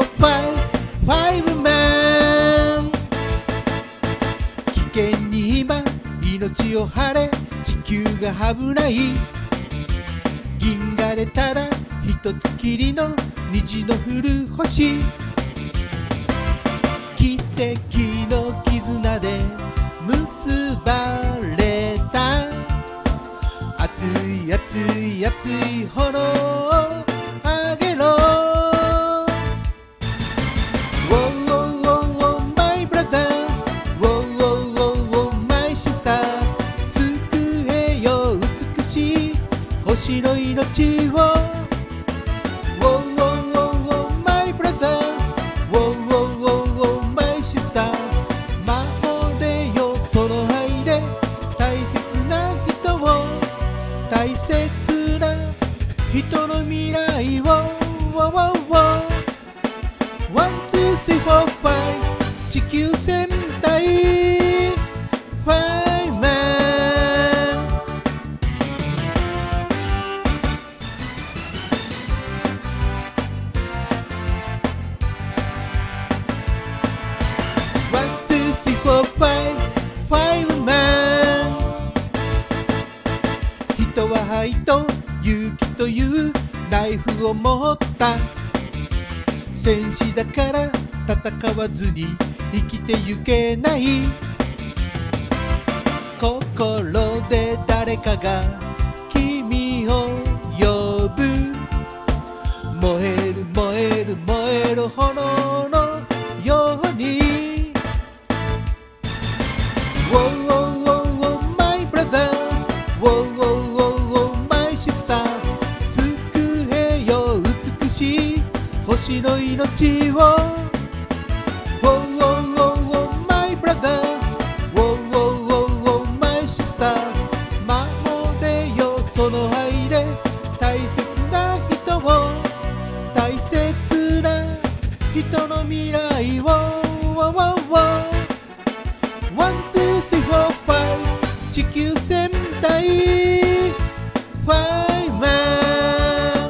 ファイブマン。危険に今命を張れ、地球が危ない。銀河でただ一つきりの虹の降る星。奇跡の絆で結ばれた、熱い熱い熱い炎をあげろ。 Wow, my brother, Wow, my sister。 救えよ美しい星の命を。 Wow, my brother, Wow, my sister。 守れよその愛で大切な人を、大切な人の未来を。 One, two, three, four, five。 地球戦隊ファイブマン。 One, two, three, four, five。 ファイブマン。人は愛と勇気というナイフを持った戦士だから、戦わずに生きてゆけない。心で誰かが君を呼ぶ。燃える燃える燃える炎のように。 Wow, my brother, Wow, my sister。 救えよ美しい星の命を。 Wow, my brother, Wow, my sister。 守れよその愛で大切な人を、大切な人の未来を。 One, two, three, four, five。 地球戦隊ファイブマン。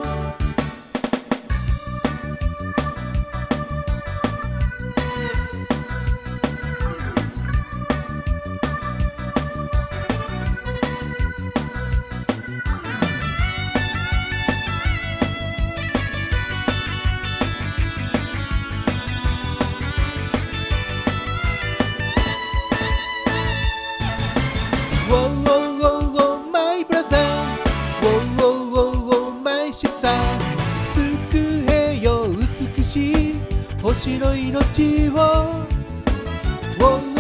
Wow, my brother, Wow, my sister。 救えよ美しい星の命を。